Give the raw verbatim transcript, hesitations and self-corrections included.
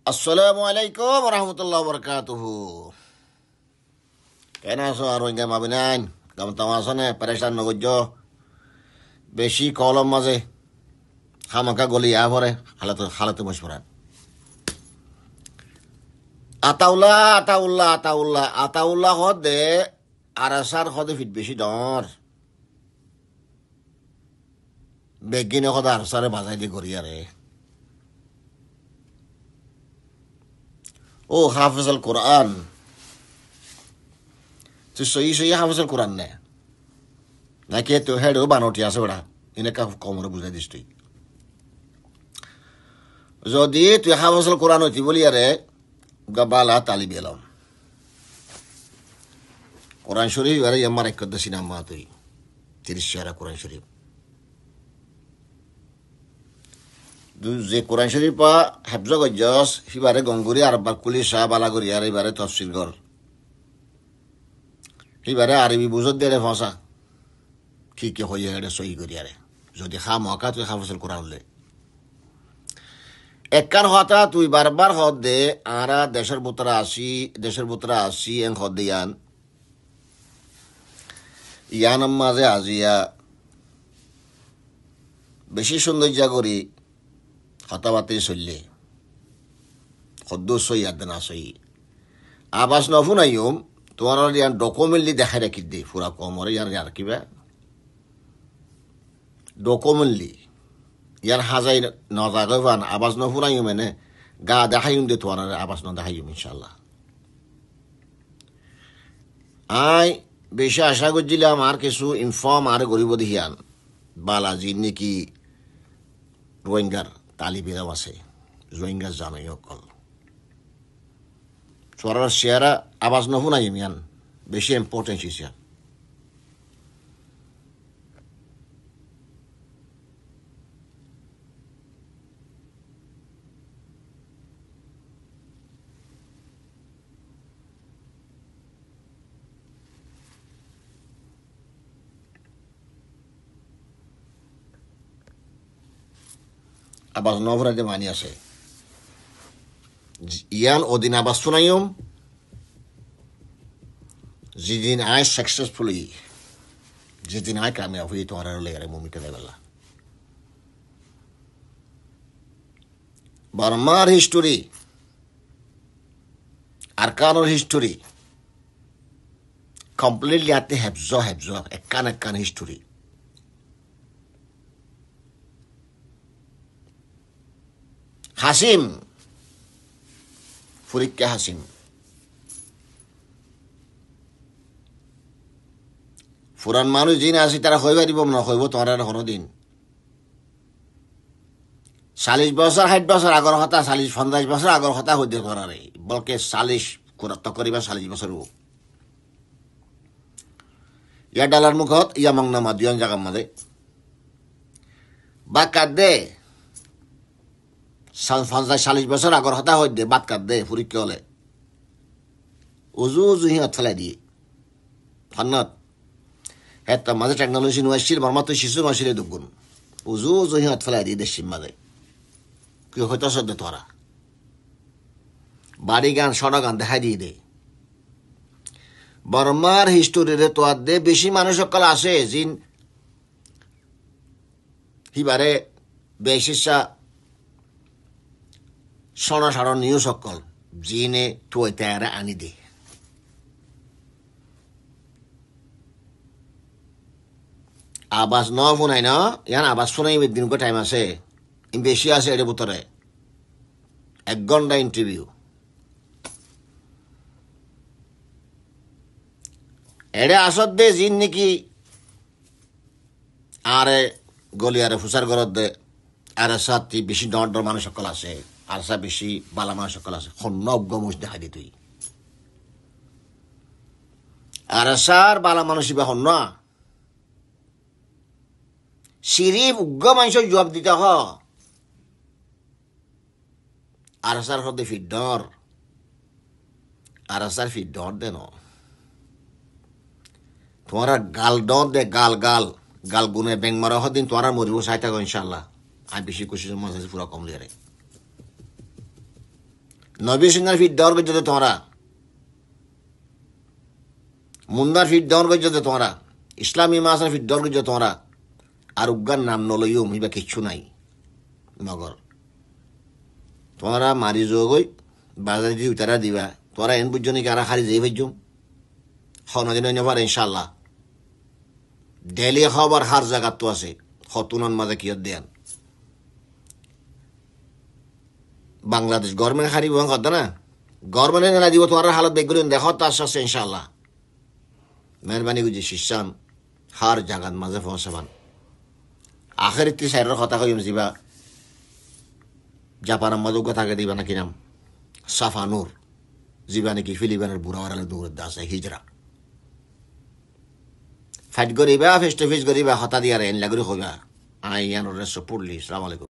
Assalamualaikum warahmatullahi wabarakatuh. Kena so arwinga mabinan. Kamu tamasane peresan nogojo. Beshi kolom maze. Hamaka goli avore. Halatu halatu mashmuran. Ataullah ataullah ataullah ataullah hode arasar hode fit beshi dor. Begine hode arasare bazai di goriyare. Oh, hafiz al-Quran. Tu soyi soyi hafiz al-Quran ne. Na ke tu hedo banoti ase bada. Ine ka komore buzai distui. Jodi tu hafiz al-Quran oti boli are gabala talib ilm. Quran Sharif are yamar ekadasi nama tui. Tiris syara Quran Sharif. যে কোরআন শরীফ হেফজ গজ্জস সিবারে গঙ্গুরি আর বাকুলি শাহ বালাগুরি আর এবারে তফসিল গর সিবারে আরবি বুঝত দেরে ভাষা কি কি হইয়া এটা সহি করি আরে যদি খা মকা তুই হাফসল কোরআন লে একখান হতা তুই বারবার হদ দে আরা দেশের বুতরা আসি দেশের বুতরা আসি এন হদ ইয়ান ইয়ান মাঝে আজিয়া বেশি সৌন্দর্য করি হতাবাতে চললে সদ্য সই আদে না সই আবাস নফু নাইম তোমার ইয়ান ডকুমেন্টলি দেখাই রাখি দে পুরা কমরে ইয়ার আর কিবা ডকুমেন্টলি ইয়ার হাজাই নজাগে পান আবাস নফু নাইম মানে গা দেখাইম দে তোমার আবাস ন দেখাইম ইনশাল্লাহ আই বেশি আশা করছিলাম আর কিছু ইনফর্ম আর গরিব দেখিয়ান বালাজি নাকি রোহিঙ্গার তালিবেরাও আছে রোহিঙ্গা জানাই অকল সরার শেয়ারা আওয়াজ নহুনাই মিয়ান বেশি ইম্পর্টেন্স ইসিয়া আবাস নভরাতে মানি আছে ইয়ান ওদিন আবাস শুনাইম যেদিন আয় সাকসেসফুলি যেদিন আয় কামিয়াব হই তোমার লেগারে মুমিকে দেবেলা বার্মার হিস্টোরি আরকানোর হিস্টোরি কমপ্লিটলি আতে হেফজ হেফজ একান একান হিস্টোরি হাসিম ফুরিক্কা হাসিম ফুরান মানুষ যিনি আছে তারা হয়ে পারিব না হইব তোমার হরদিন চাল্লিশ বছর ষাট বছর আগর কথা চাল্লিশ পঞ্চাশ বছর আগর কথা হইতে করারে বলকে চাল্লিশ তকরিবা চাল্লিশ বছর ইয়া ডালার মুখত ইয়া মংনামা দুজন জাগার মাঝে বা কাঁদে পঞ্চাশ চাল্লিশ বছর আগর হতা হই দে বাদ কাট দে ফুরিকে হলে উজু উজু সিহঁত ফেলাই দিয়ে ফান্নত এটা মাঝে টেকনোলজি নোয়াইছিল বর্মা তো শিশু মাসিলে দুগুণ উজু উজু সিহঁত ফেলাই দিয়ে দেশির মাঝে কি হইতে সদ্য তোরা বাড়ি গান সড়া গান দেখাই দিয়ে দে বর্মার হিস্টোরিরে তোয়ার দে বেশি মানুষ সকল আসে জিন হিবারে বেশিসা সনা সারণ নিউ সকল জিনে তুই তারা আনি দে আবাস ন ফোনাই না ইয়ান আবাস ফোনাই দিন কো টাইম আছে বেশি আছে এর ভিতরে এক ঘন্টা ইন্টারভিউ এরে আসত দে জিন নাকি আরে গলিয়ারে ফুসার ঘরত দে আরে সাথী বেশি ডর ডর মানুষ সকল আছে আর সা বেশি বালা মানুষ সকল আছে সন্ন অজ্ঞমুষ দেখা দি তুই আর সার বালা মানুষ ইবা সন্ন সিরিফ উগ্র মানুষের জবাব দিতে হ আর সার হতে ফির ডর আর সার ফির ডর দে ন তোমার গাল ডর দে গাল গাল গাল গুনে ব্যাং মারা হদিন তোমার মরিব চাই থাকো ইনশাল্লাহ আমি বেশি খুশি মাঝে পুরা কমলি রে নবী সিংহার ফিট দেওয়ার গজ্জতে তোমরা, মুন্দার ফিট দেওয়ার গজ্জতে তোমরা, ইসলামী মাসার ফিট দেওয়ার গজ্জতে তোমরা, আর উজ্ঞার নাম নলইও মিবা কিচ্ছু নাই। মগর তোমরা মারি যোগই বাজারে যদি উতারা দিবা, তোরা এন বুঝছো নাকি আর হারি যাই ভাইজুম হনদিন নেবার ইনশাল্লাহ। ডেলি খবর হার জায়গাত তো আছে, হতুনন মাঝে কিয়ত দেন বাংলাদেশ গভর্নমেন্ট হারি বং কথা না, গভর্নমেন্ট না দিব তোমার হালত বেগুলো দেখো তার সাথে ইনশাল্লাহ। মেহরবানি গুজি শিষ্যান হার জাগাত মাঝে পৌঁছাবান। আখের একটি সাইডের কথা কইম যাবা জাপানের মাদক থাকে দিবা নাকি নাম সাফা নূর, যাবা নাকি ফিলিপাইনের বুড়াওয়ারালে দূর আছে হিজরা ফাইট করিবা, ফেস টু ফেস করিবা, হতা দিয়া এন লাগুরি হইবা। আই ইয়ানোর পড়লি। সালাম আলাইকুম।